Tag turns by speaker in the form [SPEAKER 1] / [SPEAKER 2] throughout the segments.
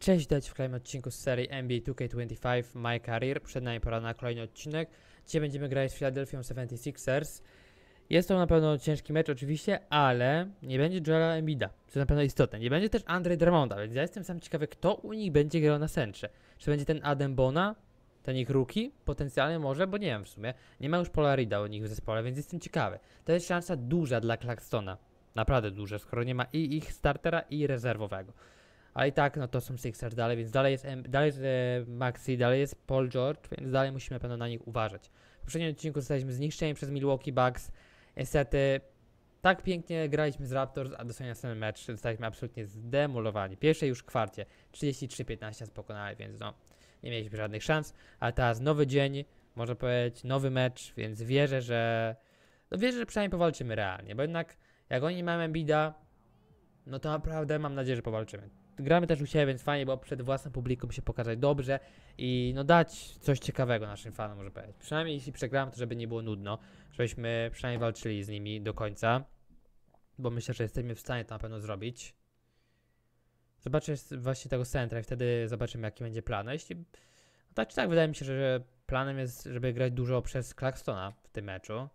[SPEAKER 1] Cześć, witajcie w kolejnym odcinku z serii NBA 2K25 My Career. Przed nami pora na kolejny odcinek. Dzisiaj będziemy grać z Philadelphia 76ers. Jest to na pewno ciężki mecz oczywiście, ale nie będzie Joela Embida, co jest na pewno istotne. Nie będzie też Andre Drummonda, więc ja jestem sam ciekawy, kto u nich będzie grał na centrze. Czy będzie ten Adem Bona, ten ich rookie? Potencjalnie może, bo nie wiem w sumie. Nie ma już Polarida u nich w zespole, więc jestem ciekawy. To jest szansa duża dla Claxtona. Naprawdę duża, skoro nie ma i ich startera, i rezerwowego. Ale i tak, no to są Sixers dalej, więc dalej jest Maxi, dalej jest Paul George, więc dalej musimy na pewno na nich uważać. W poprzednim odcinku zostaliśmy zniszczeni przez Milwaukee Bucks. Niestety, tak pięknie graliśmy z Raptors, a dosłownie następny mecz zostaliśmy absolutnie zdemolowani. Pierwszej już kwarcie 33-15 nas pokonali, więc no, nie mieliśmy żadnych szans. Ale teraz nowy dzień, można powiedzieć, nowy mecz, więc wierzę, że przynajmniej powalczymy realnie, bo jednak jak oni nie mają Embida, no to naprawdę mam nadzieję, że powalczymy. Gramy też u siebie, więc fajnie, bo przed własną publiką się pokazać dobrze i no dać coś ciekawego naszym fanom, może powiedzieć. Przynajmniej jeśli przegramy, to żeby nie było nudno, żebyśmy przynajmniej walczyli z nimi do końca, bo myślę, że jesteśmy w stanie to na pewno zrobić. Zobaczę właśnie tego centra i wtedy zobaczymy, jaki będzie plan. A jeśli, no tak czy tak, wydaje mi się, że planem jest, żeby grać dużo przez Claxtona w tym meczu.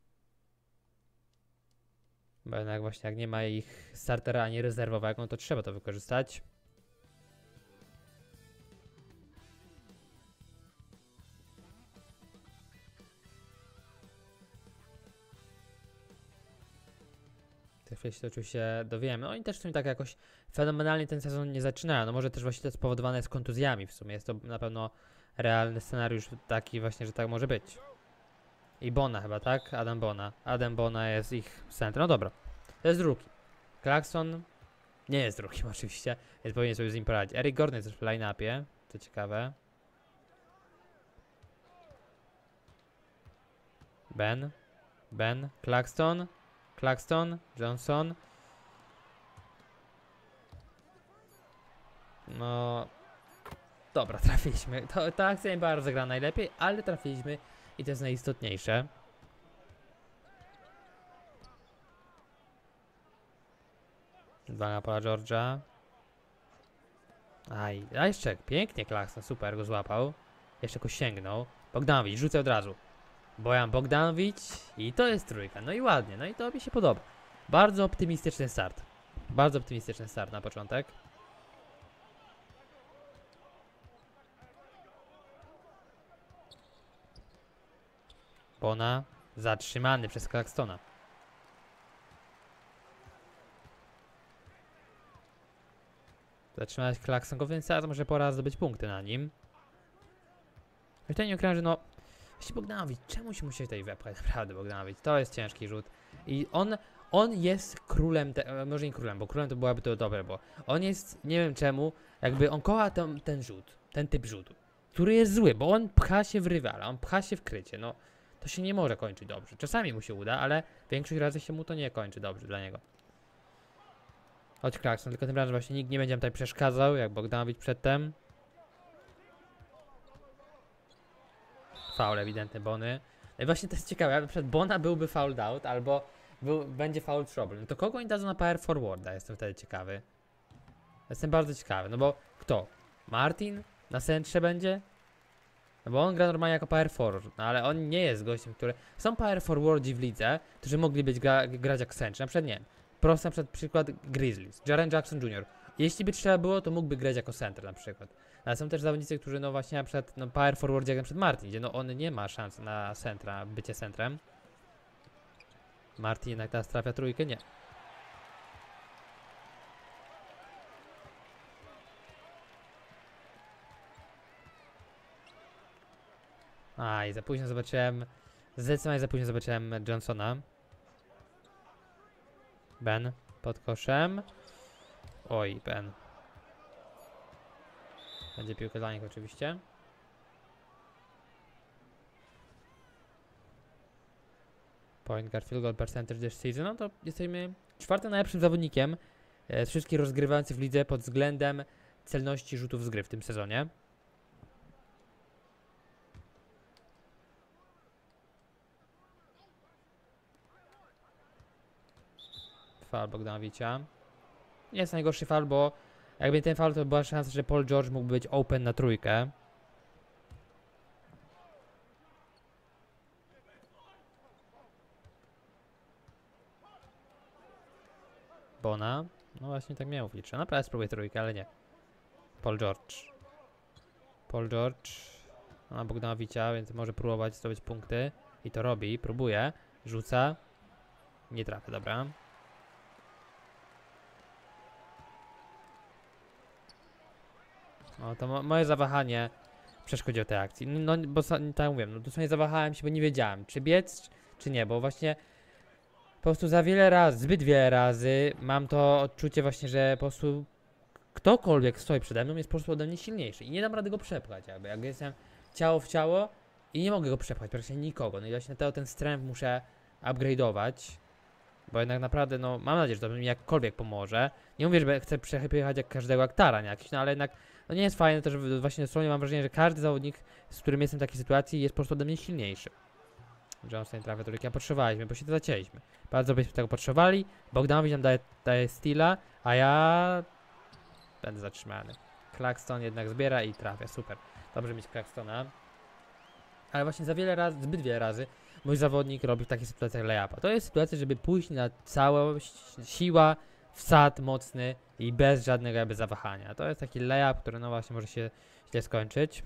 [SPEAKER 1] Bo jednak właśnie jak nie ma ich startera ani rezerwowego, no to trzeba to wykorzystać. Za chwilę się to oczywiście dowiemy. No oni też w sumie tak jakoś fenomenalnie ten sezon nie zaczynają. No może też właśnie to spowodowane jest kontuzjami w sumie. Jest to na pewno realny scenariusz taki właśnie, że tak może być. I Bona chyba, tak? Adam Bona. Adam Bona jest ich centrum. No dobra. To jest rookie. Claxton nie jest drugim oczywiście, więc powinien sobie z nim poradzić. Eric Gordon jest też w line-upie, co ciekawe. Ben, Claxton, Johnson. No, dobra, trafiliśmy. Ta akcja nie była rozegrana najlepiej, ale trafiliśmy i to jest najistotniejsze. Dwa na pola George'a. A jeszcze pięknie Claxton, super, go złapał. Jeszcze go sięgnął. Bogdanowicz, rzucę od razu. Bojan Bogdanowicz i to jest trójka. No i ładnie, no i to mi się podoba. Bardzo optymistyczny start. Bardzo optymistyczny start na początek. Bona zatrzymany przez Claxtona. Zatrzymać Claxton, więc teraz może pora zdobyć punkty na nim. I to nie ukrywam, że no... Właśnie Bogdanowicz, czemu się musi tutaj wepchać? Naprawdę Bogdanowicz, to jest ciężki rzut. I on jest królem, może nie królem, bo królem to byłaby to dobre, bo on jest, nie wiem czemu, jakby on kocha ten rzut, ten typ rzutu, który jest zły, bo on pcha się w rywala, on pcha się w krycie, no to się nie może kończyć dobrze. Czasami mu się uda, ale większość razy się mu to nie kończy dobrze dla niego. Chodź Claxton, tylko tym razem właśnie nikt nie będzie tutaj przeszkadzał, jak Bogdanowicz przedtem. Faul ewidentny Bony. No i właśnie to jest ciekawe, na przykład Bona byłby fouled out, albo będzie foul trouble. No to kogo oni dadzą na power forwarda? Jestem wtedy ciekawy. Jestem bardzo ciekawy, no bo kto? Martin? Na centrze będzie? No bo on gra normalnie jako power forward, no ale on nie jest gościem, który... Są power forwardzi w lidze, którzy mogli grać jak centrze, na przykład nie wiem. Prosty na przykład Grizzlies, Jaren Jackson Jr. Jeśli by trzeba było, to mógłby grać jako center na przykład. Ale są też zawodnicy, którzy no właśnie na przykład no power forward jak na przykład Martin, gdzie no on nie ma szans na centra, bycie centrem. Martin jednak teraz trafia trójkę, nie. I za późno zobaczyłem, zdecydowanie za późno zobaczyłem Johnsona. Ben pod koszem. Oj, Ben. Będzie piłka dla nich oczywiście. Point guard field goal percentage this season. No to jesteśmy czwartym najlepszym zawodnikiem z wszystkich rozgrywających w lidze pod względem celności rzutów z gry w tym sezonie. Foul Bogdanowicza. Nie jest najgorszy foul, bo Jakby ten faul, to była szansa, że Paul George mógł być open na trójkę. Bona. No właśnie tak miał liczę. Naprawdę spróbuję trójkę, ale nie. Paul George. Paul George. Ma Bogdanowicia, więc może próbować zdobyć punkty. I to robi. Próbuje. Rzuca. Nie trafia, dobra. No to moje zawahanie przeszkodziło tej akcji. No bo tak mówię, no dosłownie zawahałem się, bo nie wiedziałem, czy biec, czy nie, bo właśnie po prostu za wiele razy, zbyt wiele razy mam to odczucie właśnie, że po prostu ktokolwiek stoi przede mną jest po prostu ode mnie silniejszy i nie dam rady go przepchać, jakby jestem ciało w ciało i nie mogę go przepchać, praktycznie nikogo. No i właśnie ten strength muszę upgrade'ować, bo jednak naprawdę, no mam nadzieję, że to mi jakkolwiek pomoże. Nie mówię, że chcę przejechać jak każdego aktara, nie jakiś, no ale jednak no nie jest fajne to, że właśnie dosłownie mam wrażenie, że każdy zawodnik, z którym jestem w takiej sytuacji, jest po prostu ode mnie silniejszy. Johnson nie trafia trójki, a potrzebowaliśmy, bo się to zacięliśmy. Bardzo byśmy tego potrzebowali. Bogdanowicz nam daje steala, a ja będę zatrzymany. Claxton jednak zbiera i trafia, super. Dobrze mieć Claxtona. Ale właśnie za wiele razy, zbyt wiele razy mój zawodnik robi w takich sytuacjach layupa. To jest sytuacja, żeby pójść na całość, siła, wsad mocny i bez żadnego jakby zawahania. To jest taki layup, który no właśnie może się źle skończyć.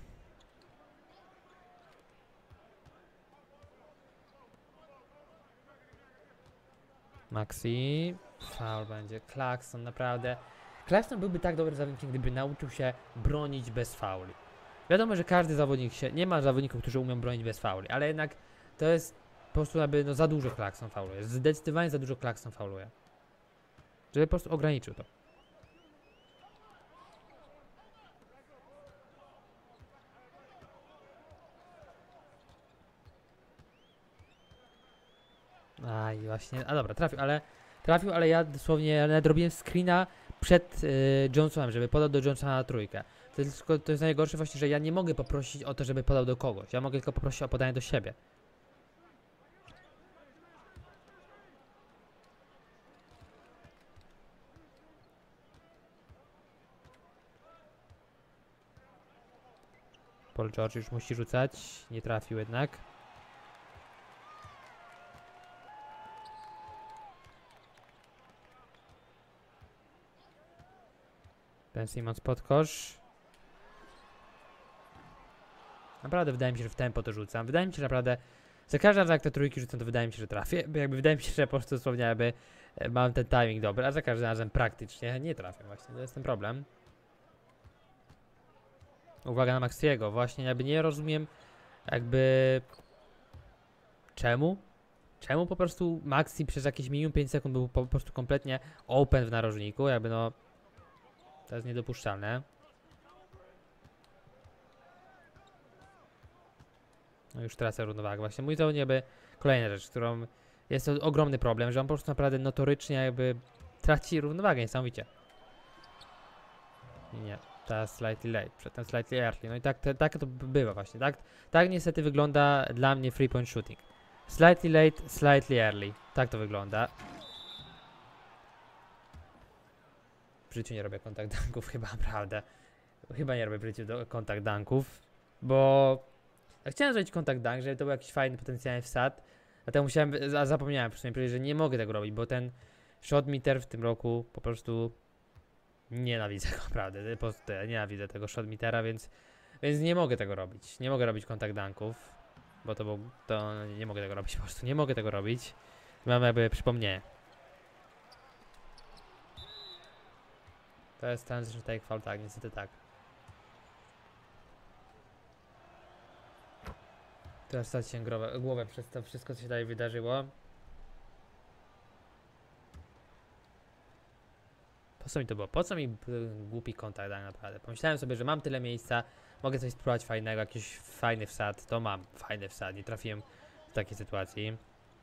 [SPEAKER 1] Maxi. Foul będzie. Claxton, naprawdę. Claxton byłby tak dobry zawodnikiem, gdyby nauczył się bronić bez fauli. Wiadomo, że każdy zawodnik się... Nie ma zawodników, którzy umią bronić bez fauli, ale jednak to jest po prostu jakby no za dużo Claxton fauluje. Zdecydowanie za dużo Claxton fauluje. Żeby po prostu ograniczył to. Aj, właśnie, a dobra, trafił, ale ja dosłownie nawet robiłem screena przed Johnsonem, żeby podał do Johnsona na trójkę. To jest najgorsze właśnie, że ja nie mogę poprosić o to, żeby podał do kogoś. Ja mogę tylko poprosić o podanie do siebie. Paul George już musi rzucać, nie trafił jednak. Ben Simmons pod kosz. Naprawdę wydaje mi się, że w tempo to rzucam. Wydaje mi się, że naprawdę za każdym razem jak te trójki rzucam, to wydaje mi się, że trafię. Bo jakby wydaje mi się, że po prostu dosłownie jakby mam ten timing dobry, a za każdym razem praktycznie nie trafię właśnie. To jest ten problem. Uwaga na Maxiego. Właśnie jakby nie rozumiem jakby czemu? Czemu po prostu Maxi przez jakieś minimum 5 sekund był po prostu kompletnie open w narożniku? Jakby no to jest niedopuszczalne. No już tracę równowagę. Właśnie mój zawodnik jakby kolejna rzecz, którą jest to ogromny problem, że on po prostu naprawdę notorycznie jakby traci równowagę niesamowicie. Nie, teraz slightly late, przedtem slightly early. No i tak to bywa właśnie. Tak niestety wygląda dla mnie free point shooting. Slightly late, slightly early. Tak to wygląda. W życiu nie robię kontakt dunków, chyba naprawdę. Chyba nie robię w życiu kontakt dunków, bo ja chciałem zrobić kontakt dunk, żeby to był jakiś fajny potencjalny wsad. Dlatego musiałem, zapomniałem przy powiedzieć, że nie mogę tego robić, bo ten shot meter w tym roku po prostu nienawidzę go, naprawdę. Po prostu ja nienawidzę tego shot metera, więc nie mogę tego robić. Nie mogę robić kontakt dunków, bo to nie mogę tego robić, po prostu nie mogę tego robić. Mam jakby przypomnienie. To jest transition take foul, tak, niestety tak. Teraz stać się głowę przez to wszystko, co się tutaj wydarzyło. Po co mi to było? Po co mi głupi kontakt tak naprawdę? Pomyślałem sobie, że mam tyle miejsca, mogę coś spróbować fajnego, jakiś fajny wsad, to mam fajny wsad, nie trafiłem w takiej sytuacji.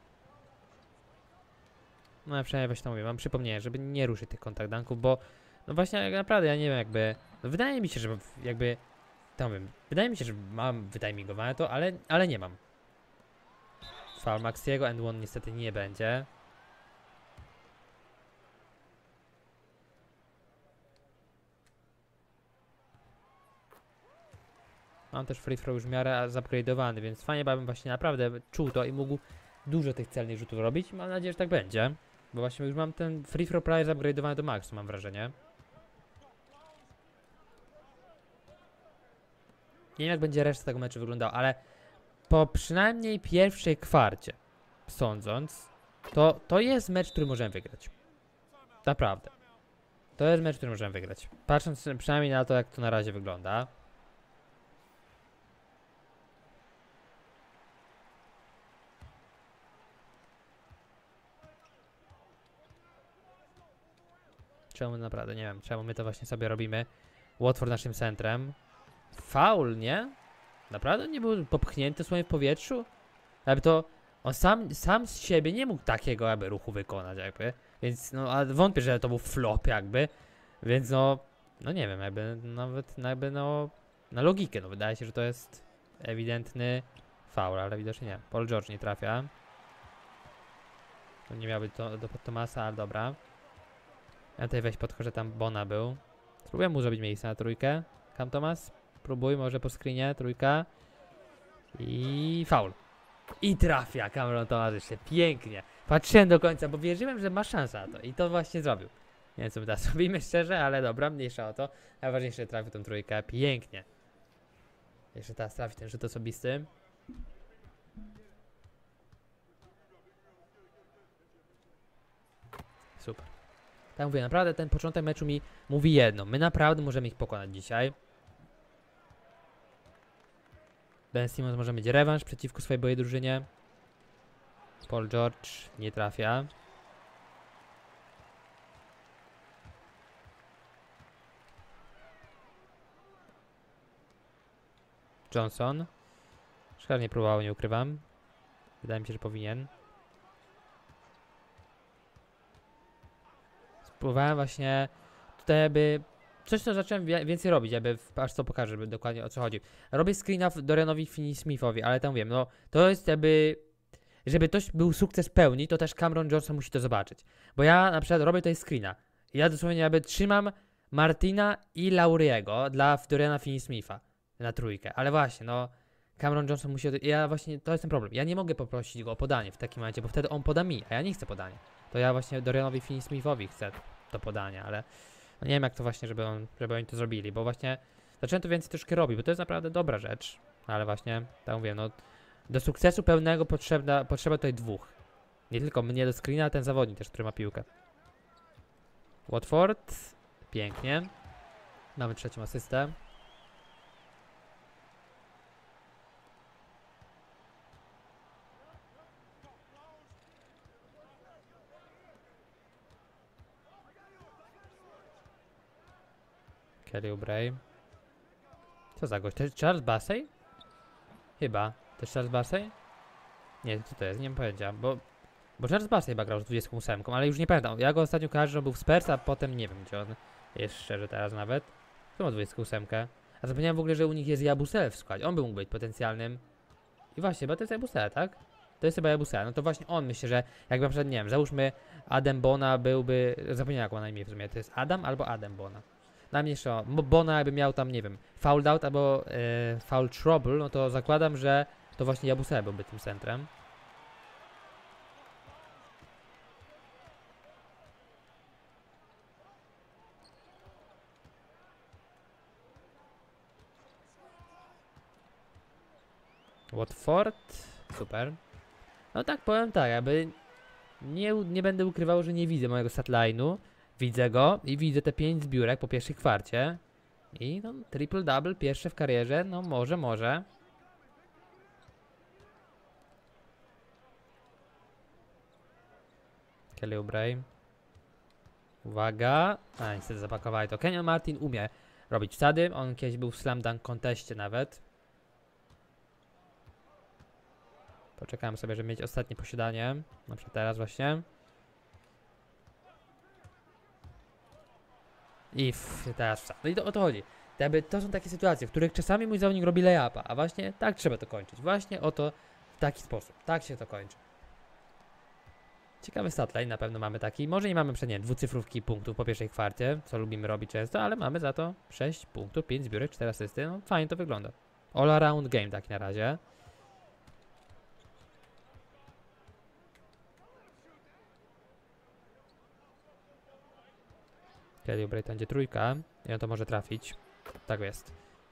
[SPEAKER 1] No ja przynajmniej właśnie to mówię, mam przypomnienie, żeby nie ruszyć tych kontakt dunków, bo no właśnie jak naprawdę ja nie wiem jakby, no wydaje mi się, że jakby, to wiem, wydaje mi się, że mam wytimingowane to, ale nie mam. Foul Maxiego, and one niestety nie będzie. Mam też free throw już w miarę zupgrade'owany, więc fajnie bym właśnie naprawdę czuł to i mógł dużo tych celnych rzutów robić. Mam nadzieję, że tak będzie. Bo właśnie już mam ten free throw prawie zupgrade'owany do maksu, mam wrażenie. Nie wiem, jak będzie reszta tego meczu wyglądała, ale po przynajmniej pierwszej kwarcie, sądząc, to jest mecz, który możemy wygrać. Naprawdę. To jest mecz, który możemy wygrać. Patrząc przynajmniej na to, jak to na razie wygląda. Czemu naprawdę, nie wiem, czemu my to właśnie sobie robimy. Watford naszym centrem. Faul, nie? Naprawdę nie był popchnięty sobie w powietrzu? Jakby to on sam z siebie nie mógł takiego jakby ruchu wykonać jakby. Więc no, a wątpię, że to był flop jakby. Więc no nie wiem, jakby nawet jakby no na logikę, no wydaje się, że to jest ewidentny faul, ale widocznie nie. Paul George nie trafia. To nie miał być do Thomasa, ale dobra. Ja tutaj weź podchodzę, tam Bona był. Spróbuję mu zrobić miejsce na trójkę. Cam Thomas. Próbuj, może po screenie, trójka. I faul. I trafia Cameron Thomas jeszcze, pięknie. Patrzyłem do końca, bo wierzyłem, że ma szansę na to. I to właśnie zrobił. Nie wiem, co my teraz robimy szczerze, ale dobra, mniejsza o to. Najważniejsze, że trafił tą trójkę, pięknie. Jeszcze teraz trafi ten rzut osobisty. Super. Tak mówię, naprawdę ten początek meczu mi mówi jedno. My naprawdę możemy ich pokonać dzisiaj. Ben Simmons może mieć rewanż przeciwko swojej byłej drużynie. Paul George nie trafia. Johnson. Szkoda, nie próbował, nie ukrywam. Wydaje mi się, że powinien. Spróbowałem właśnie tutaj jakby coś, co zacząłem więcej robić, jakby aż co pokażę, żeby dokładnie o co chodzi. Robię screena Dorianowi Finney-Smithowi, ale tam wiem, no to jest jakby, żeby to był sukces pełni, to też Cameron Johnson musi to zobaczyć. Bo ja na przykład robię tutaj screena. Ja dosłownie jakby trzymam Martina i Lauriego dla Doriana Finney-Smitha na trójkę, ale właśnie, no Cameron Johnson musi, ja właśnie, to jest ten problem. Ja nie mogę poprosić go o podanie w takim momencie, bo wtedy on poda mi, a ja nie chcę podania. To ja właśnie Dorianowi Finney-Smithowi chcę to podanie, ale no nie wiem, jak to właśnie, żeby oni to zrobili, bo właśnie zacząłem to więcej troszkę robić, bo to jest naprawdę dobra rzecz, ale właśnie, tak mówię, no do sukcesu pełnego potrzeba tutaj dwóch. Nie tylko mnie do screena, ale ten zawodnik też, który ma piłkę. Watford, pięknie. Mamy trzecią asystę. Kelly Oubre. Co za gość? To jest Charles Bassey? Chyba. To jest Charles Bassey? Nie, co to jest? Nie mam pojęcia, bo Charles Bassey chyba grał z 28, ale już nie pamiętam. Ja go ostatnio kojarzę, że był w Spurs, a potem nie wiem, gdzie on jest szczerze teraz nawet. Kto ma 28? A zapomniałem w ogóle, że u nich jest Yabusele w składzie. On by mógł być potencjalnym. I właśnie, bo to jest Yabusele, tak? To jest chyba Yabusele. No to właśnie on, myślę, że jakby na przykład, nie wiem, załóżmy Adem Bona byłby... Zapomniałem, jak ma na imię w sumie. To jest Adam albo Adem Bona. Najmniejsza, Bona jakby miał tam, nie wiem, foul out albo foul trouble, no to zakładam, że to właśnie Yabusele byłby tym centrem. Watford, super. No tak, powiem tak, jakby nie będę ukrywał, że nie widzę mojego statline'u. Widzę go i widzę te 5 zbiórek po pierwszej kwarcie. I no, triple-double, pierwsze w karierze, no może. Kelly Oubre. Uwaga. A, niestety zapakowali to. Kenyon Martin umie robić wsady. On kiedyś był w slam dunk conteście nawet. Poczekałem sobie, żeby mieć ostatnie posiadanie. Na przykład teraz właśnie. I teraz wsad. No i o to chodzi. To są takie sytuacje, w których czasami mój zawodnik robi layupa, a właśnie tak trzeba to kończyć. Właśnie oto w taki sposób. Tak się to kończy. Ciekawy statline na pewno mamy taki. Może nie mamy przynajmniej dwucyfrówki punktów po pierwszej kwarcie, co lubimy robić często, ale mamy za to 6 punktów, 5 zbiórek, 4 asysty. No fajnie to wygląda. All around game tak na razie. Kelly Oubre będzie trójka i on to może trafić. Tak jest.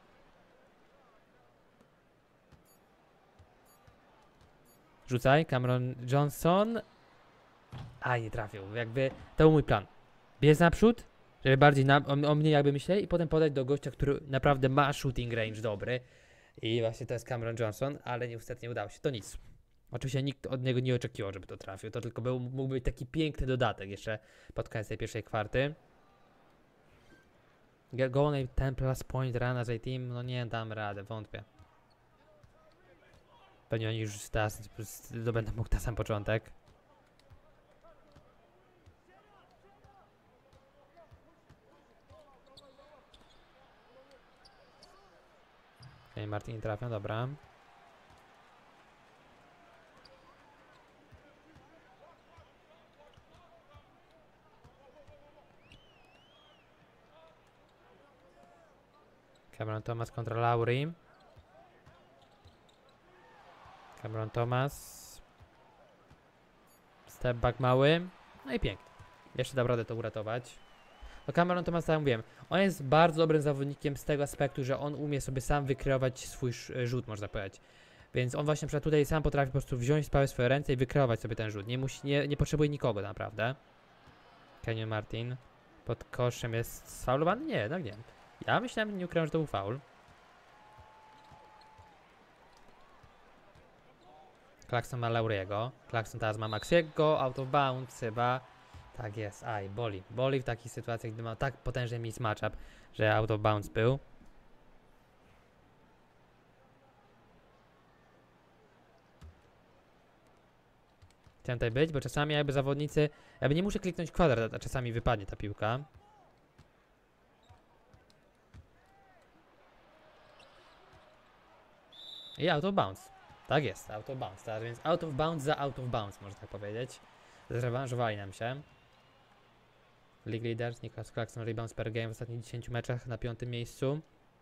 [SPEAKER 1] Rzucaj, Cameron Johnson. A, nie trafił. Jakby to był mój plan. Biec naprzód, żeby bardziej o mnie jakby myśleli i potem podać do gościa, który naprawdę ma shooting range dobry. I właśnie to jest Cameron Johnson, ale niestety nie udało się. To nic. Oczywiście nikt od niego nie oczekiwał, żeby to trafił. To tylko mógł być taki piękny dodatek jeszcze pod koniec tej pierwszej kwarty. Go on a 10 plus point run as a team. No nie dam radę, wątpię. Pewnie oni już teraz zdobędą mógł na sam początek. Okay, Martin trafią, dobra. Cameron Thomas kontra Lowry. Cameron Thomas. Step back mały. No i pięknie. Jeszcze dam radę to uratować. No Cameron Thomas, tak jak mówiłem, on jest bardzo dobrym zawodnikiem z tego aspektu, że on umie sobie sam wykreować swój rzut, można powiedzieć. Więc on właśnie przykład tutaj sam potrafi po prostu wziąć sprawę w swoje ręce i wykreować sobie ten rzut. Nie potrzebuje nikogo naprawdę. Kenyon Martin. Pod koszem jest sfaulowany? Nie, jednak nie. Ja myślałem, nie ukrywam, że to był faul. Clarkson ma Lauriego. Clarkson teraz ma Maxiego. Out of bounds chyba. Tak jest. Aj, boli. Boli w takich sytuacjach, gdy ma tak potężny mismatchup, że out of bounds był. Chciałem tutaj być, bo czasami jakby zawodnicy... Jakby nie muszę kliknąć kwadrat, a czasami wypadnie ta piłka. I out of bounds. Tak jest, out of bounds. Tak, więc out of bounds za out of bounds, można tak powiedzieć. Zrewanżowali nam się. League Leaders, Nicholas Clarkson, rebounds per game w ostatnich 10 meczach na 5. miejscu.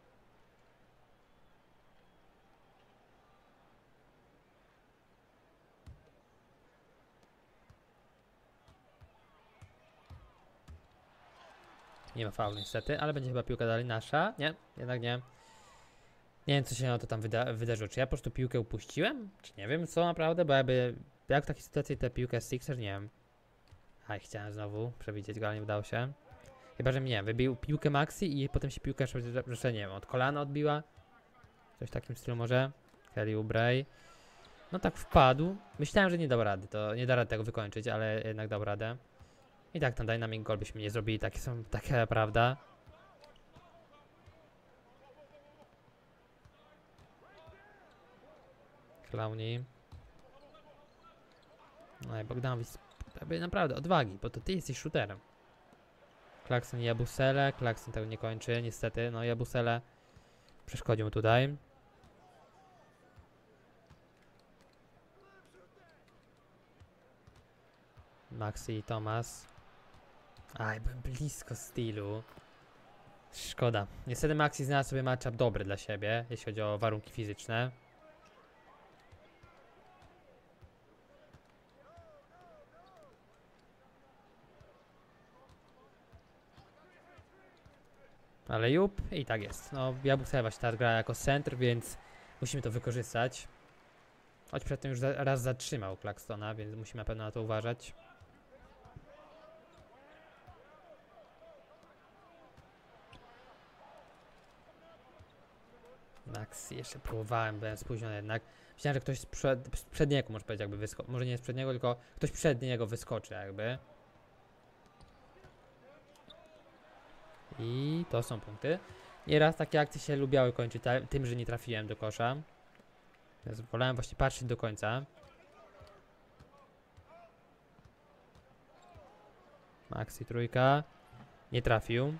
[SPEAKER 1] Nie ma faulu niestety, ale będzie chyba piłka dalej nasza. Nie, jednak nie. Nie wiem, co się na to tam wydarzyło. Czy ja po prostu piłkę upuściłem? Czy nie wiem co naprawdę, bo jak w takiej sytuacji tę piłkę Sixer, nie wiem. Aj, chciałem znowu przewidzieć go, ale nie udało się. Chyba, że nie, wybił piłkę Maxi i potem się piłka jeszcze nie wiem, od kolana odbiła. Coś w takim stylu może. Kelly Oubre. No tak wpadł. Myślałem, że nie dał rady, to nie da rady tego wykończyć, ale jednak dał radę. I tak ten dynamic goal byśmy nie zrobili, taka prawda. Clowni. No i Bogdanowi naprawdę odwagi, bo to ty jesteś shooterem. Clarkson i Yabusele. Clarkson tego nie kończy, niestety. No Yabusele przeszkodził mu tutaj. Maxi i Thomas. Aj, byłem blisko stylu. Szkoda. Niestety Maxi znalazł sobie matchup dobry dla siebie, jeśli chodzi o warunki fizyczne. Ale jup, i tak jest. No, Yabusele właśnie teraz gra jako center, więc musimy to wykorzystać. Choć przedtem już raz zatrzymał Claxtona, więc musimy na pewno na to uważać. Max, jeszcze próbowałem, byłem spóźniony jednak. Myślałem, że ktoś z przedniego, może powiedzieć, jakby wyskoczy. Może nie z przedniego, tylko ktoś przed niego wyskoczy jakby. I to są punkty. Nieraz takie akcje się lubiały kończyć tym, że nie trafiłem do kosza. Więc wolałem właśnie patrzeć do końca. Maxi trójka. Nie trafił.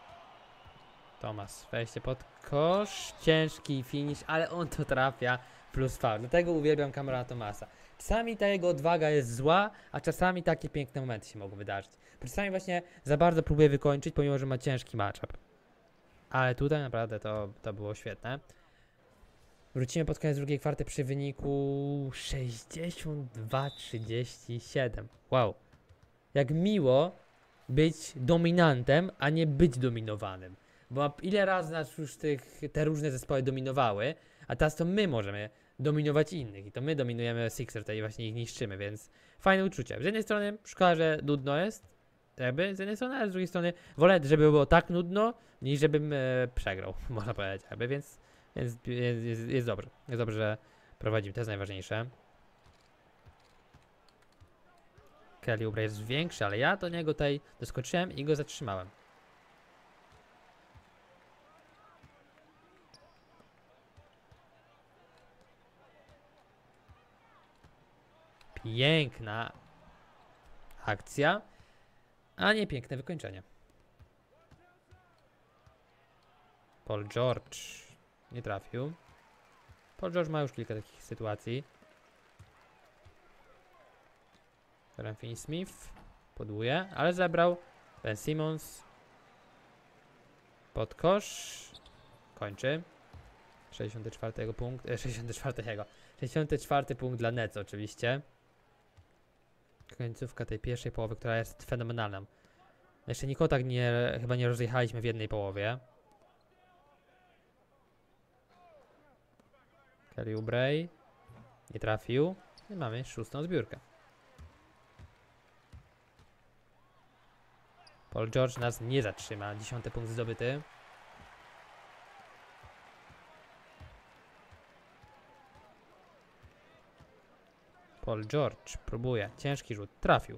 [SPEAKER 1] Thomas, wejście pod kosz. Ciężki finish, ale on to trafia. plus faul. Dlatego uwielbiam Camerona Thomasa. Czasami ta jego odwaga jest zła, a czasami takie piękne momenty się mogą wydarzyć. Bo czasami właśnie za bardzo próbuje wykończyć, pomimo że ma ciężki matchup. Ale tutaj naprawdę to było świetne. Wrócimy pod koniec drugiej kwarty przy wyniku 62-37. Wow. Jak miło być dominantem, a nie być dominowanym. Bo ile razy nas już te różne zespoły dominowały, a teraz to my możemy dominować innych. I to my dominujemy Sixers tutaj i właśnie ich niszczymy, więc fajne uczucie. Z jednej strony szkoda, że nudno jest, jakby z jednej strony, ale z drugiej strony wolę, żeby było tak nudno, niż żebym przegrał, można powiedzieć, jakby, więc jest dobrze. Jest dobrze, że prowadzimy, to jest najważniejsze. Kelly Oubre jest większy, ale ja do niego tutaj doskoczyłem i go zatrzymałem. Piękna akcja, a nie piękne wykończenie. Paul George nie trafił. Paul George ma już kilka takich sytuacji. Dorian Finney-Smith podłuje, ale zebrał. Ben Simmons pod kosz. Kończy. 64 punkt. 64 punkt dla Nets oczywiście. Końcówka tej pierwszej połowy, która jest fenomenalna. Jeszcze nikogo tak chyba nie rozjechaliśmy w jednej połowie. Kelly Oubre nie trafił. I mamy szóstą zbiórkę. Paul George nas nie zatrzyma. 10. punkt zdobyty. Paul George próbuje. Ciężki rzut. Trafił.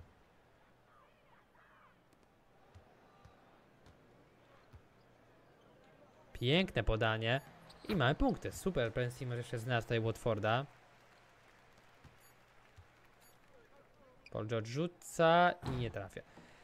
[SPEAKER 1] Piękne podanie. I mamy punkty. Super. Ben Simmons jeszcze znalazł tutaj Watforda. Paul George rzuca i nie trafia.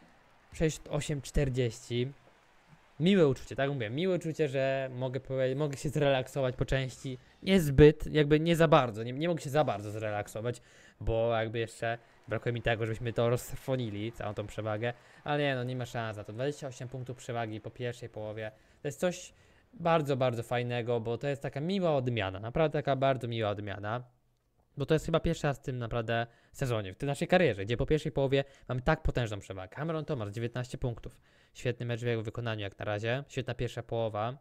[SPEAKER 1] 6-8-40. Miłe uczucie, tak mówię. Miłe uczucie, że mogę się zrelaksować po części. Niezbyt, jakby nie za bardzo. Nie mogę się za bardzo zrelaksować, bo jakby jeszcze brakuje mi tego, żebyśmy to roztrwonili, całą tą przewagę. Ale nie, no nie ma szans na to. 28 punktów przewagi po pierwszej połowie. To jest coś bardzo, bardzo fajnego, bo to jest taka miła odmiana. Naprawdę taka bardzo miła odmiana. Bo to jest chyba pierwszy raz w tym naprawdę sezonie, w tej naszej karierze, gdzie po pierwszej połowie mamy tak potężną przewagę. Cameron Thomas 19 punktów. Świetny mecz w jego wykonaniu jak na razie. Świetna pierwsza połowa.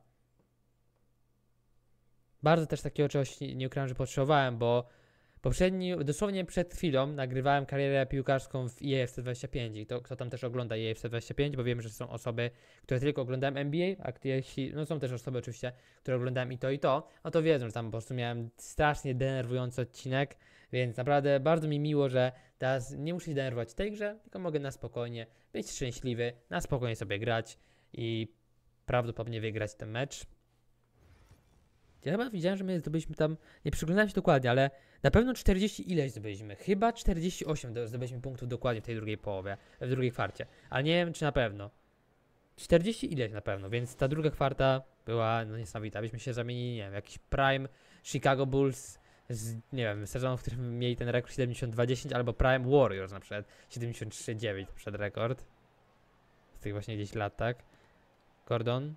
[SPEAKER 1] Bardzo też takiego czegoś nie ukrywam, że potrzebowałem, bo dosłownie przed chwilą nagrywałem karierę piłkarską w EAFC 25 i kto tam też ogląda EAFC 25, bo wiem, że są osoby, które tylko oglądają NBA, a no są też osoby oczywiście, które oglądają i to, a to wiedzą, że tam po prostu miałem strasznie denerwujący odcinek, więc naprawdę bardzo mi miło, że teraz nie muszę się denerwować w tej grze, tylko mogę na spokojnie być szczęśliwy, na spokojnie sobie grać i prawdopodobnie wygrać ten mecz. Ja chyba widziałem, że my zdobyliśmy tam, nie przyglądałem się dokładnie, ale na pewno 40 ileś zdobyliśmy. Chyba 48 zdobyliśmy punktów dokładnie w tej drugiej połowie, w drugiej kwarcie. Ale nie wiem, czy na pewno. 40 ileś na pewno, więc ta druga kwarta była no, niesamowita. Byśmy się zamienili, nie wiem, jakiś prime Chicago Bulls z, nie wiem, sezonu, w którym mieli ten rekord 72-10, albo prime Warriors na przykład 73-9 przed rekord. Z tych właśnie gdzieś lat, tak? Gordon.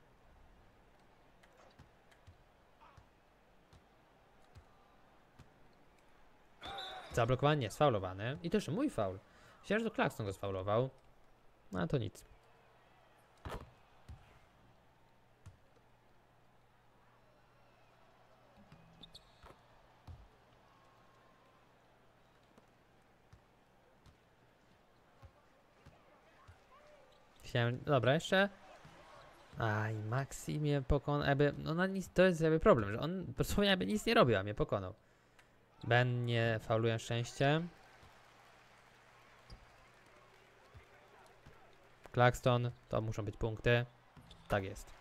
[SPEAKER 1] Zablokowanie, sfaulowany. I to jeszcze mój faul. Myślałem, że to Claxton go sfaulował. No a to nic. Chciałem, dobra, jeszcze. Aj, Maxi mnie pokonał. No nic, to jest jakby problem, że on dosłownie jakby nic nie robił, a mnie pokonał. Ben nie fauluje szczęście. Claxton, to muszą być punkty. Tak jest.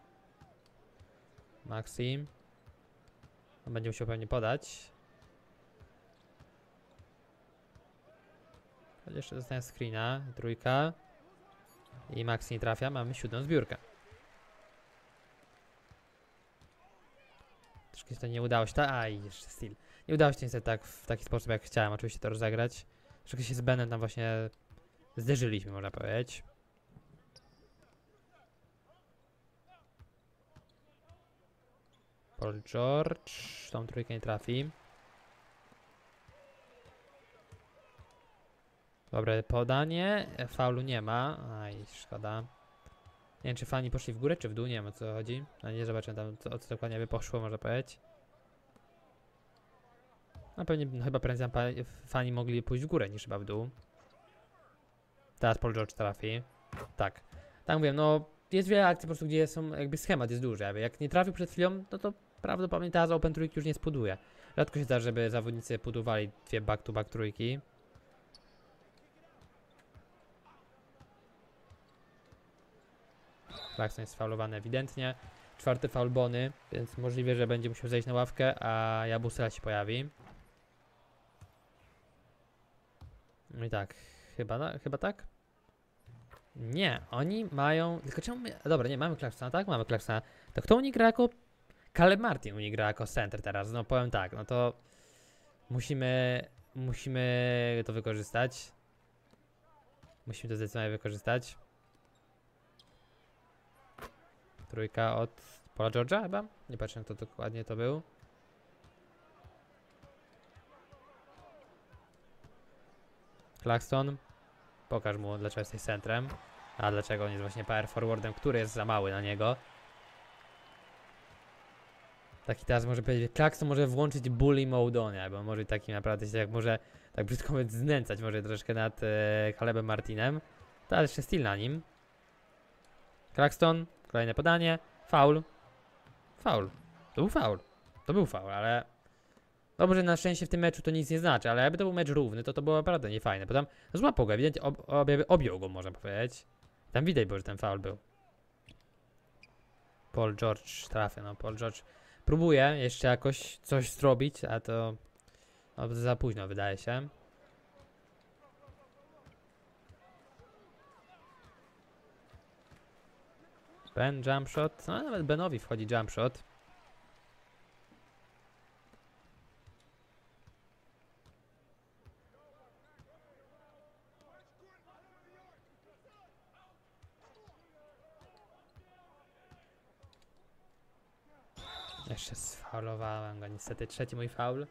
[SPEAKER 1] Maxi. On będzie musiał pewnie podać. Jeszcze dostaję screena, trójka. I Max nie trafia, mamy 7 zbiórkę. Troszkę się to nie udało się, aj, jeszcze steal. Nie udało się niestety tak w taki sposób jak chciałem oczywiście to rozegrać. Troszkę się z Benem tam właśnie zderzyliśmy, można powiedzieć. Paul George, tą trójkę nie trafi. Dobre podanie, faulu nie ma, aj, szkoda. Nie wiem, czy fani poszli w górę, czy w dół, nie wiem o co chodzi. No nie zobaczyłem tam, o co dokładnie by poszło, można powiedzieć. No pewnie, no chyba prędzej fani mogli pójść w górę niż chyba w dół. Teraz Paul George trafi. Tak. Tak mówię, no jest wiele akcji po prostu, gdzie są jakby schemat jest duży. Jak nie trafił przed chwilą, no to prawdopodobnie teraz open trójki już nie spuduje. Rzadko się zdarza, żeby zawodnicy pudowali dwie back-to-back trójki. Clarkson jest faulowany ewidentnie. Czwarty faul Bony, więc możliwe, że będzie musiał zejść na ławkę, a Jabusela się pojawi. No i tak, chyba tak? Nie, oni mają... Tylko czemu my... Dobra, nie, mamy Clarksona, tak? Mamy Clarksona. To kto u nich gra jako... Caleb Martin u nich gra jako center teraz. No powiem tak, no to... Musimy to wykorzystać. Musimy to zdecydowanie wykorzystać. Trójka od Paula George'a chyba? Nie patrzę, kto dokładnie to był. Claxton. Pokaż mu, dlaczego jesteś centrem. A dlaczego on jest właśnie power forwardem, który jest za mały na niego. Taki teraz może powiedzieć, że Claxton może włączyć bully mode on, bo może taki naprawdę się jak może tak brzydko mówiąc znęcać może troszkę nad Calebem Martinem. To ale jeszcze steal na nim. Claxton, kolejne podanie. Faul. Faul. To był faul. To był faul, ale... Dobrze, na szczęście w tym meczu to nic nie znaczy, ale jakby to był mecz równy, to było naprawdę niefajne, bo tam złapał go, ewidentnie objął go, można powiedzieć. Tam widać było, że ten faul był. Paul George trafia, no Paul George próbuje jeszcze jakoś coś zrobić, a to no, za późno wydaje się. Ben jump shot, no nawet Benowi wchodzi jump shot. Jeszcze sfaulowałem go, niestety trzeci mój faul.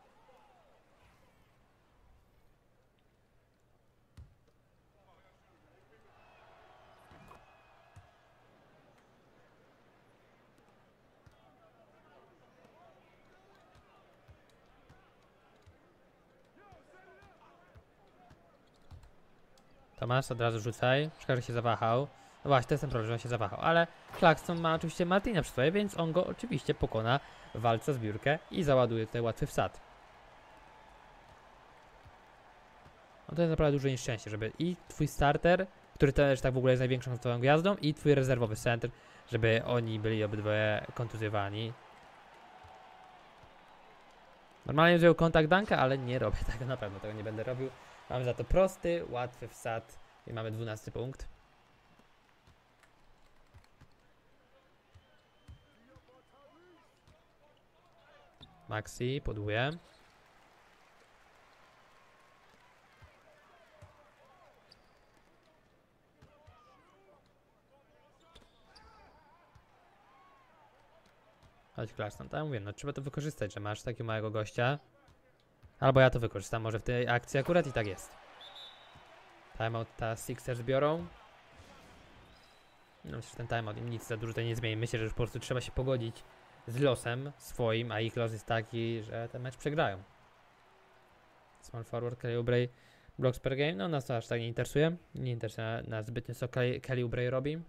[SPEAKER 1] Tomasz, od razu rzucaj. Szkoda, że się zawahał. No właśnie, to jest ten problem, że on się zawahał. Ale Claxton ma oczywiście Martina przy sobie, więc on go oczywiście pokona w walce o zbiórkę i załaduje tutaj łatwy wsad. No to jest naprawdę duże nieszczęście, żeby i twój starter, który też tak w ogóle jest największą twoją gwiazdą, i twój rezerwowy center, żeby oni byli obydwoje kontuzjowani. Normalnie wziął kontakt dunka, ale nie robię tego, na pewno tego nie będę robił. Mamy za to prosty, łatwy wsad i mamy 12 punkt. Maxi podłuje. Chodź Clarkson, tak mówię, no trzeba to wykorzystać, że masz takiego małego gościa. Albo ja to wykorzystam, może w tej akcji akurat i tak jest. Timeout teraz Sixers biorą. No myślę, że ten timeout im nic za dużo tutaj nie zmieni. Myślę, że już po prostu trzeba się pogodzić z losem swoim, a ich los jest taki, że ten mecz przegrają. Small forward, Kelly Oubre, blocks per game, no nas to aż tak nie interesuje. Nie interesuje nas zbytnio co Kelly Oubre robi.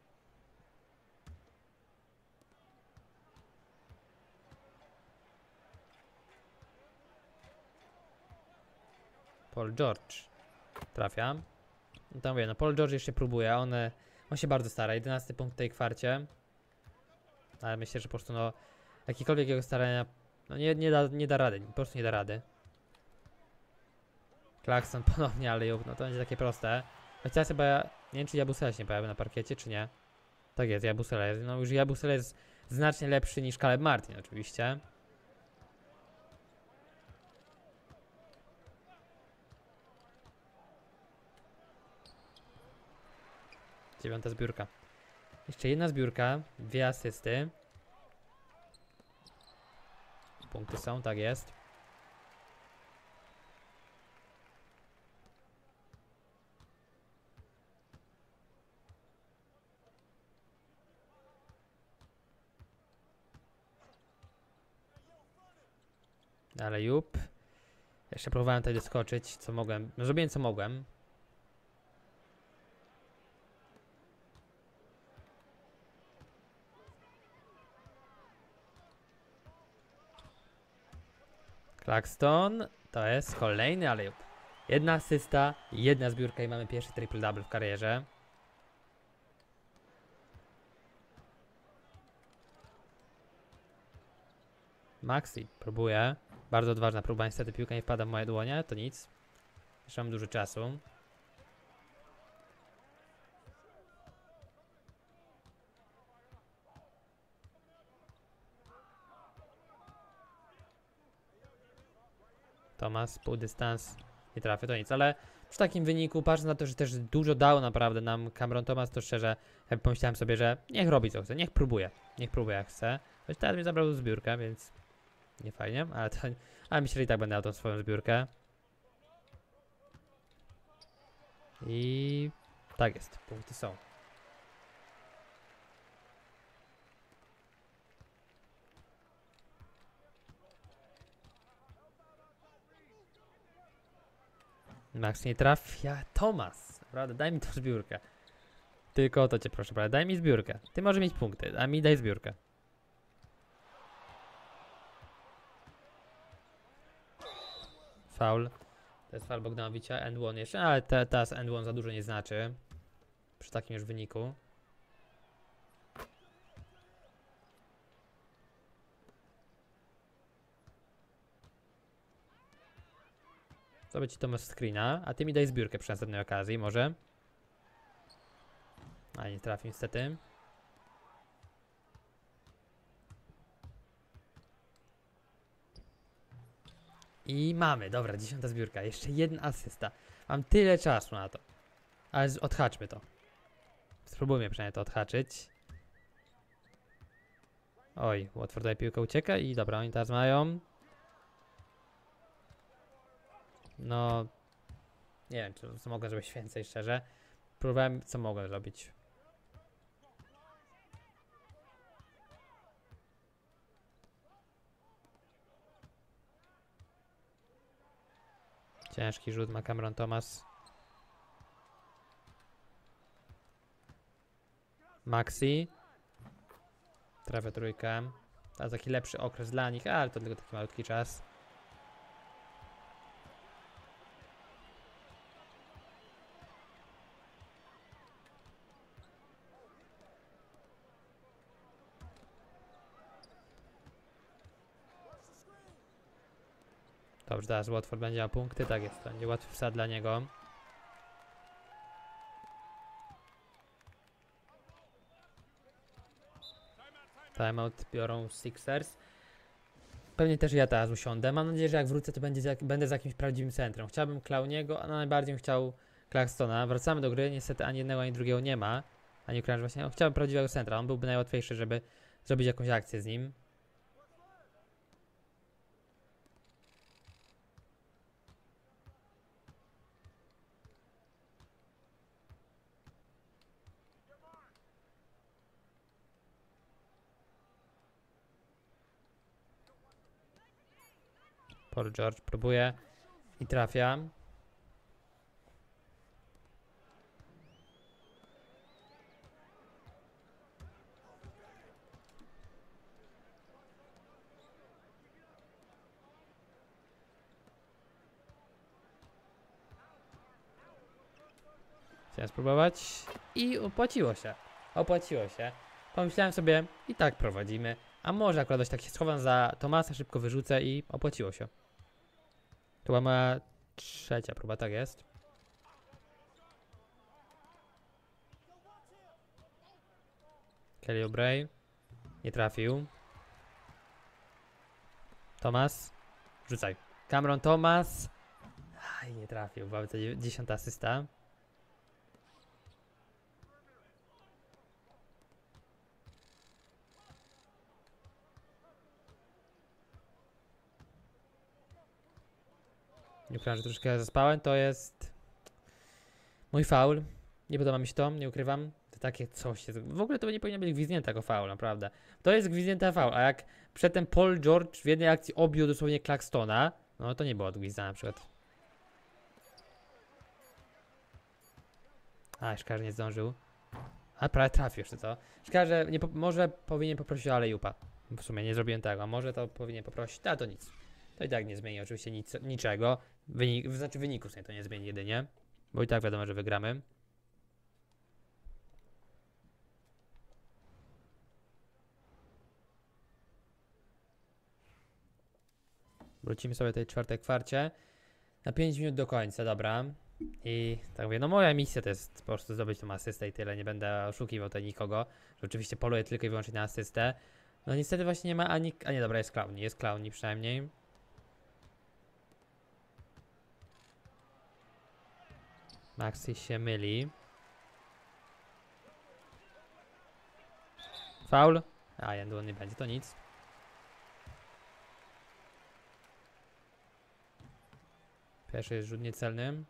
[SPEAKER 1] Paul George trafia. No tam mówię, no Paul George jeszcze próbuje, on się bardzo stara, 11 punkt w tej kwarcie. Ale myślę, że po prostu no jakiekolwiek jego starania no nie da rady, po prostu nie da rady. Klaxon ponownie, ale no to będzie takie proste. Chociaż chyba, nie wiem czy Jabusele się nie pojawił na parkiecie, czy nie. Tak jest, Jabusele jest. No już Jabusele jest znacznie lepszy niż Caleb Martin oczywiście. Dziewiąta zbiórka. Jeszcze jedna zbiórka, 2 asysty. Punkty są, tak jest. Ale jup. Jeszcze próbowałem tutaj doskoczyć, co mogłem. No, zrobiłem co mogłem. Claxton. To jest kolejny ale jup. Jedna asysta, jedna zbiórka i mamy pierwszy triple-double w karierze. Maxi próbuje. Bardzo odważna próba, niestety piłka nie wpada w moje dłonie, to nic. Jeszcze mam dużo czasu. Thomas, pół dystans, nie trafię, to nic, ale przy takim wyniku, patrząc na to, że też dużo dał naprawdę nam Cameron Thomas, to szczerze pomyślałem sobie, że niech robi co chce, niech próbuje jak chce. Choć teraz mi zabrał zbiórkę, więc nie fajnie, ale myślę, że i tak będę miał tą swoją zbiórkę. I tak jest, punkty są. Max nie trafia. Thomas, naprawdę, daj mi tą zbiórkę. Tylko o to cię proszę, prawda? Daj mi zbiórkę. Ty możesz mieć punkty, a mi daj zbiórkę. Foul. To jest foul Bogdanowicza, end one jeszcze, ale teraz end one za dużo nie znaczy. Przy takim już wyniku. Zrobię ci Thomas screena, a ty mi daj zbiórkę przy następnej okazji, może? A nie trafi niestety. I mamy, dobra, 10. zbiórka. Jeszcze jedna asysta. Mam tyle czasu na to. Ale odhaczmy to. Spróbujmy przynajmniej to odhaczyć. Oj, Watfordowa piłka ucieka i dobra, oni teraz mają. No, nie wiem, co mogę zrobić więcej, szczerze. Próbowałem, co mogłem zrobić. Ciężki rzut ma Cameron Thomas. Maxi. Trafia trójkę. To taki lepszy okres dla nich, ale to tylko taki malutki czas. Dobrze, teraz Watford będzie miał punkty, tak jest, to będzie łatwy wsad dla niego. Timeout biorą Sixers. Pewnie też ja teraz usiądę. Mam nadzieję, że jak wrócę, to będę z jakimś prawdziwym centrum. Chciałbym Clowniego, a najbardziej bym chciał Claxtona. Wracamy do gry, niestety ani jednego, ani drugiego nie ma. Ani Ukraińcz właśnie. No, chciałbym prawdziwego centra, on byłby najłatwiejszy, żeby zrobić jakąś akcję z nim. Paul George próbuje i trafia. Chciałem spróbować i opłaciło się. Opłaciło się. Pomyślałem sobie, i tak prowadzimy. A może akurat tak się schowam za Thomasa, szybko wyrzucę i opłaciło się. To była moja trzecia próba, tak jest. Kelly Oubre. Nie trafił. Thomas. Rzucaj. Cameron Thomas. Aj, nie trafił. Była to 10. asysta. Nie ukrywam, że troszkę zaspałem. To jest mój faul. Nie podoba mi się to, nie ukrywam. To takie coś jest. W ogóle to nie powinno być gwizdniętego faul, naprawdę. To jest gwizdnięta faul, a jak przedtem Paul George w jednej akcji objął dosłownie Claxtona, no to nie było odgwizdane na przykład. A, szkoda, że nie zdążył. A, prawie trafił jeszcze, co? Szkoda, że nie może powinien poprosić o alley-oopa. W sumie nie zrobiłem tego, a może to powinien poprosić, a to nic. To i tak nie zmieni oczywiście niczego. Wyniku sobie to nie zmieni jedynie. Bo i tak wiadomo, że wygramy. Wrócimy sobie tej czwartej kwarcie. Na 5 minut do końca, dobra. I tak mówię, no moja misja to jest po prostu zdobyć tą asystę i tyle. Nie będę oszukiwał tutaj nikogo. Że oczywiście poluję tylko i wyłącznie na asystę. No niestety właśnie nie ma ani... A nie, dobra, jest Clowny. Jest Clowny przynajmniej. Maxi się myli. Faul. A, Jandło nie będzie, to nic. Pierwszy jest rzut niecelny.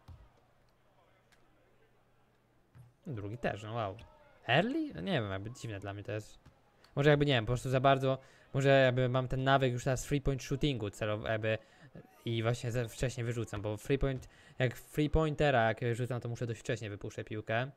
[SPEAKER 1] Drugi też, no wow. Early? No nie wiem, jakby dziwne dla mnie to jest. Może jakby nie wiem, po prostu za bardzo. Może jakby mam ten nawyk już teraz free point shootingu celowo, jakby. I właśnie wcześniej wyrzucam, bo free point, jak free pointera jak rzucam, to muszę dość wcześnie wypuszczać piłkę.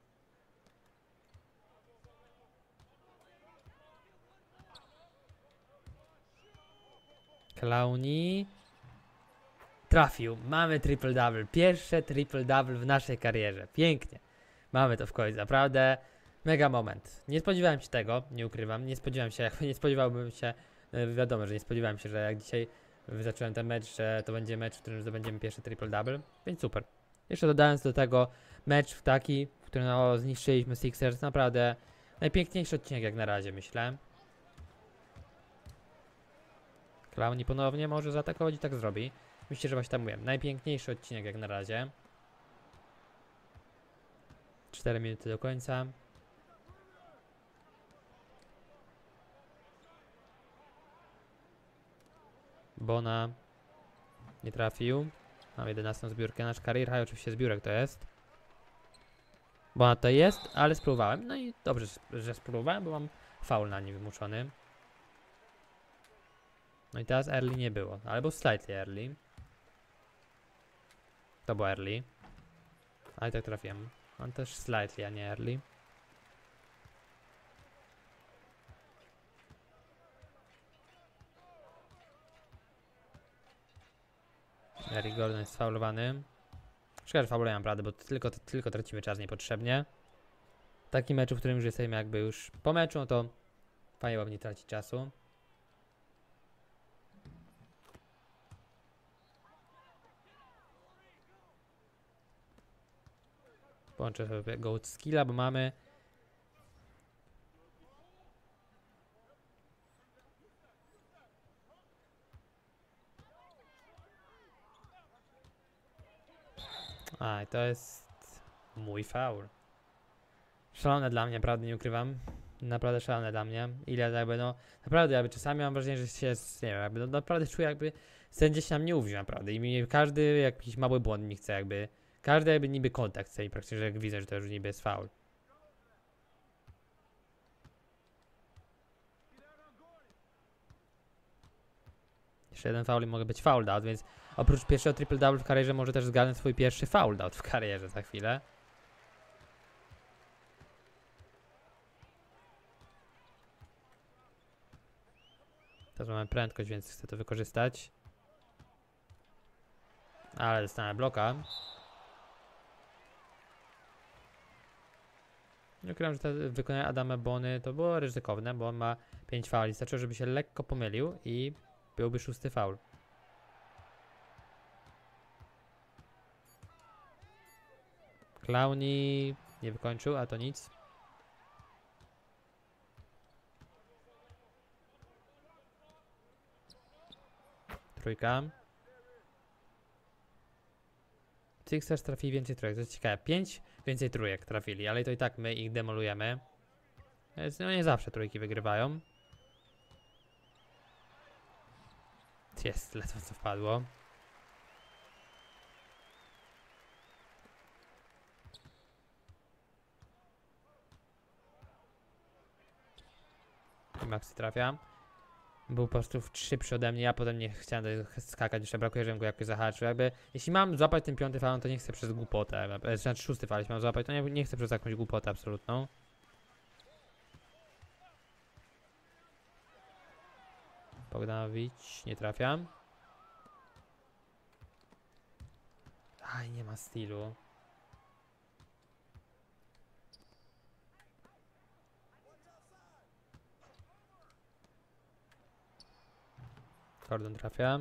[SPEAKER 1] Clowny. Trafił. Mamy triple double. Pierwsze triple double w naszej karierze. Pięknie. Mamy to w końcu. Naprawdę mega moment. Nie spodziewałem się tego, nie ukrywam. Nie spodziewałem się, jakby nie spodziewałbym się. Wiadomo, że nie spodziewałem się, że jak dzisiaj zacząłem ten mecz, że to będzie mecz, w którym zdobędziemy pierwszy triple double. Więc super. Jeszcze dodając do tego mecz w taki, w którym no, zniszczyliśmy Sixers. Naprawdę najpiękniejszy odcinek jak na razie, myślę. Clowny ponownie może zaatakować i tak zrobi. Myślę, że właśnie tam mówiłem. Najpiękniejszy odcinek jak na razie. 4 minuty do końca. Bona nie trafił. Mam 11 zbiórkę. Nasz career high oczywiście zbiórek to jest. Bona to jest, ale spróbowałem. No i dobrze, że spróbowałem, bo mam faul na nim wymuszony. No i teraz early nie było. Albo slightly early. To było early. Ale tak trafiłem. On też slightly, a nie early. Eric Gordon jest faulowany. Szkoda, że fauluję naprawdę, bo tylko tracimy czas niepotrzebnie. W takim meczu, w którym już jesteśmy jakby już po meczu, no to fajnie byłoby nie tracić czasu. Połączę sobie goat skilla, bo mamy. A, i to jest mój faul. Szalone dla mnie, naprawdę nie ukrywam. Naprawdę szalone dla mnie. Ile jakby no, naprawdę jakby czasami mam wrażenie, że się, nie wiem, jakby no, naprawdę czuję jakby sędzia się na mnie uwziął naprawdę. I mi każdy jakiś mały błąd mi chce jakby. Każdy jakby niby kontakt chce i praktycznie, że jak widzę, że to już niby jest faul. Jeszcze jeden faul i mogę być foul out, więc oprócz pierwszego triple double w karierze może też zgarnąć swój pierwszy foul out w karierze za chwilę. Teraz mamy prędkość, więc chcę to wykorzystać. Ale dostanę bloka. Nie ukrywam, że to wykonanie Adama Bony to było ryzykowne, bo on ma 5 fauli. Znaczy, żeby się lekko pomylił i byłby 6. faul. Clowny nie wykończył, a to nic. Trójka. Sixers trafili więcej trójek, to jest ciekawe. 5 więcej trójek trafili, ale to i tak my ich demolujemy. Więc no nie zawsze trójki wygrywają. Jest, ledwo co wpadło. I Maxi trafia. Był po prostu szybszy ode mnie, ja potem nie chciałem skakać, jeszcze brakuje, żebym go jakoś zahaczył. Jakby, jeśli mam złapać ten 5. falon, to nie chcę przez głupotę. Znaczy 6. falon, jeśli mam złapać, to nie chcę przez jakąś głupotę absolutną. Bogdanowicz nie trafia. Aj, nie ma stylu. Gordon trafia.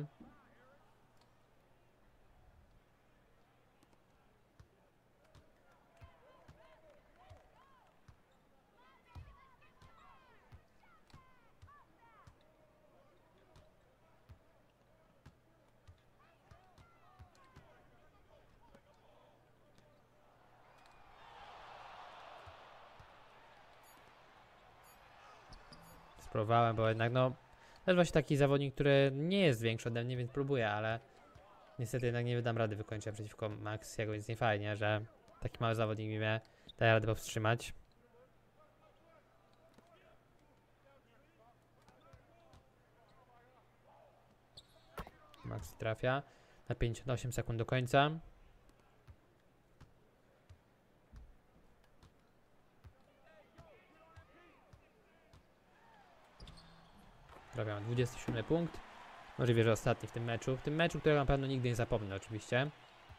[SPEAKER 1] Spróbowałem, bo jednak no to jest właśnie taki zawodnik, który nie jest większy ode mnie, więc próbuję, ale niestety jednak nie wydam rady wykończyć przeciwko Maxiego, więc nie fajnie, że taki mały zawodnik mi mnie daje radę powstrzymać. Maxi trafia na 58 sekund do końca. Trafiam 27 punkt. Możliwe, że ostatni w tym meczu. W tym meczu, którego na pewno nigdy nie zapomnę oczywiście.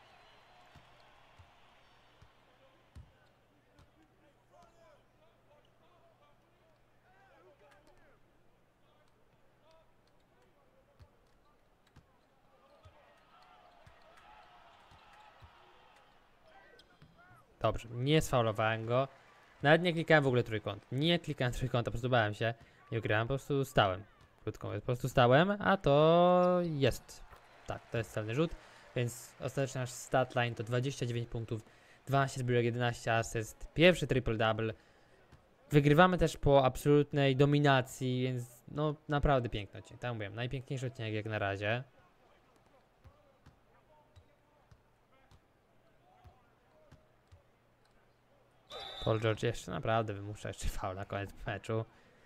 [SPEAKER 1] Dobrze, nie sfaulowałem go. Nawet nie klikałem w ogóle trójkąt. Nie klikałem trójkąta, po prostu bałem się. Nie grałem, po prostu stałem. Krótko mówiąc, po prostu stałem, a to jest. Tak, to jest celny rzut. Więc ostateczny nasz statline to 29 punktów, 12 zbiórek, 11 asyst, pierwszy triple-double. Wygrywamy też po absolutnej dominacji, więc no naprawdę piękny odcinek. Tak mówiłem, najpiękniejszy odcinek jak na razie. Paul George jeszcze naprawdę wymusza jeszcze faul na koniec meczu.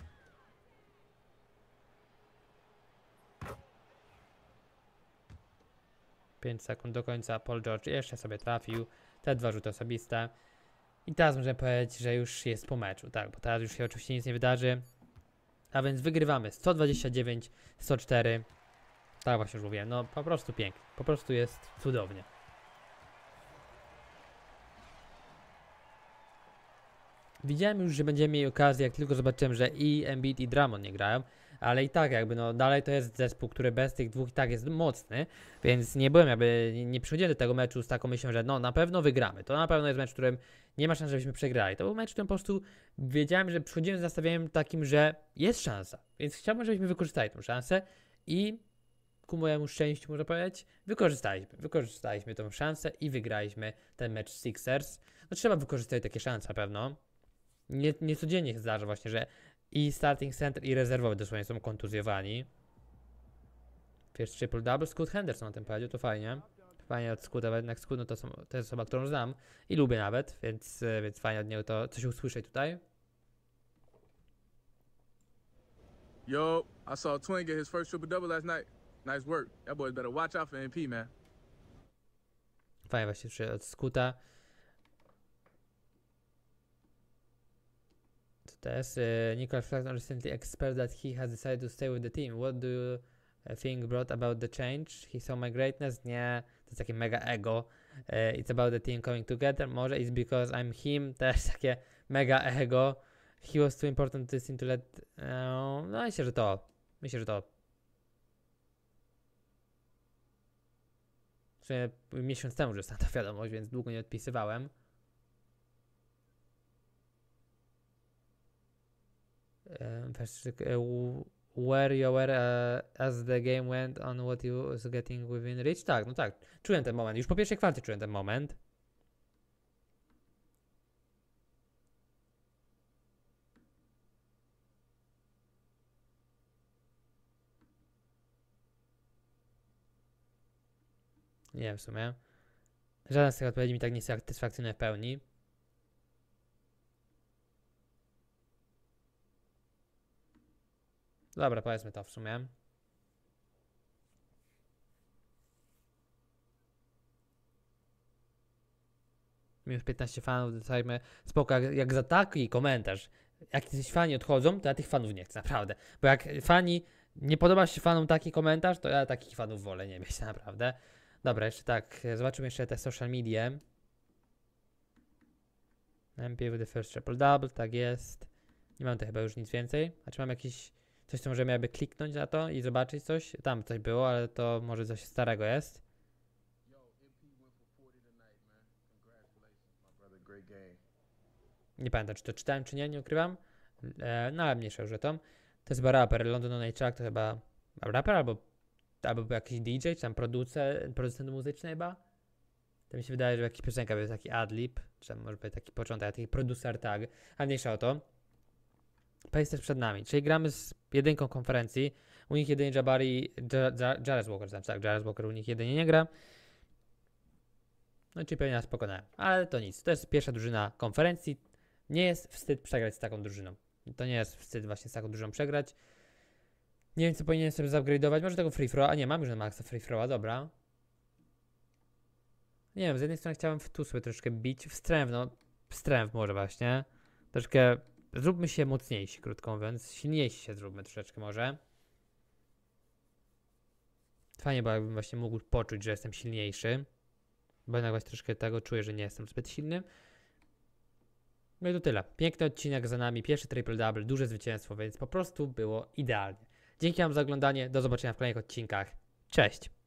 [SPEAKER 1] Pięć sekund do końca. Paul George jeszcze sobie trafił. Te 2 rzuty osobiste. I teraz możemy powiedzieć, że już jest po meczu. Tak, bo teraz już się oczywiście nic nie wydarzy. A więc wygrywamy 129-104. Tak właśnie już mówiłem. No po prostu pięknie. Po prostu jest cudownie. Widziałem już, że będziemy mieli okazję, jak tylko zobaczyłem, że i Embiid i Drummond nie grają, ale i tak jakby no dalej to jest zespół, który bez tych dwóch i tak jest mocny, więc nie byłem jakby, nie przychodziłem do tego meczu z taką myślą, że no na pewno wygramy, to na pewno jest mecz, w którym nie ma szans, żebyśmy przegrali. To był mecz, w którym po prostu wiedziałem, że przychodziłem z nastawieniem takim, że jest szansa, więc chciałbym, żebyśmy wykorzystali tę szansę i ku mojemu szczęściu, można powiedzieć, wykorzystaliśmy tę szansę i wygraliśmy ten mecz z Sixers. No trzeba wykorzystać takie szanse na pewno. Nie codziennie się zdarza właśnie, że i starting center i rezerwowy dosłownie są kontuzjowani. Pierwszy triple double, Scoot Henderson na tym powiedział, to fajnie. Fajnie od Scoota, jednak Scoot no to jest osoba, którą znam i lubię nawet, więc fajnie od niego to coś usłyszeć tutaj.
[SPEAKER 2] Yo, I saw Twin get his first triple-double last night. Nice work. That boy better watch out for MP, man.
[SPEAKER 1] Fajnie właśnie od Scoota. To jest Nicholas Claxton recently expressed that he has decided to stay with the team. What do you think brought about the change? He saw my greatness? Nie, to jest takie mega ego. It's about the team coming together. Może it's because I'm him. Też takie mega ego. He was too important to this team to let... no myślę, że to. Myślę, że to. W sumie miesiąc temu już dostałem ta wiadomość, więc długo nie odpisywałem. Where you were as the game went on what you was getting within reach? Tak, no tak. Czułem ten moment. Już po pierwszej kwarcie czułem ten moment. Nie wiem w sumie. Żaden z tych odpowiedzi mi tak nie jest satysfakcyjny w pełni. Dobra, powiedzmy to w sumie. Minus 15 fanów, dostajemy spoko, jak za taki komentarz. Jak jacyś fani odchodzą, to ja tych fanów nie chcę, naprawdę. Bo jak fani, nie podoba się fanom taki komentarz, to ja takich fanów wolę nie mieć, naprawdę. Dobra, jeszcze tak, zobaczymy jeszcze te social media. MP with the first triple double, tak jest. Nie mam tu chyba już nic więcej. A czy mam jakiś, coś co możemy jakby kliknąć na to i zobaczyć coś? Tam coś było, ale to może coś starego jest.
[SPEAKER 2] Yo, MP went for 40 tonight, man. Congratulations, my brother. Great game.
[SPEAKER 1] Nie pamiętam, czy to czytałem, czy nie, nie ukrywam. No ale mniejsza już o to. To jest chyba raper, London Onejczak to chyba raper albo był jakiś DJ, czy tam producent muzyczny chyba. To mi się wydaje, że jakiś piosenka był taki adlib, czy tam może być taki początek, taki producer tag, ale mniejsza o to. Pace też przed nami, czyli gramy z jedynką konferencji. U nich jedynie Jabari, Jarez Walker, znaczy tak, Jarez Walker u nich jedynie nie gra. No czyli pewnie nas pokonałem, ale to nic. To jest pierwsza drużyna konferencji. Nie jest wstyd przegrać z taką drużyną. To nie jest wstyd właśnie z taką drużyną przegrać. Nie wiem, co powinienem sobie zupgrade'ować. Może tego free throwa. A nie, mam już na maxa free throwa, dobra. Nie wiem, z jednej strony chciałem w tu sobie troszkę bić. Wstręw może właśnie. Troszkę zróbmy się mocniejsi, krótko mówiąc. Silniejsi się zróbmy troszeczkę może. Fajnie, bo jakbym właśnie mógł poczuć, że jestem silniejszy. Bo jednak właśnie troszkę tego czuję, że nie jestem zbyt silny. No i to tyle. Piękny odcinek za nami. Pierwszy triple-double, duże zwycięstwo, więc po prostu było idealnie. Dzięki wam za oglądanie. Do zobaczenia w kolejnych odcinkach. Cześć!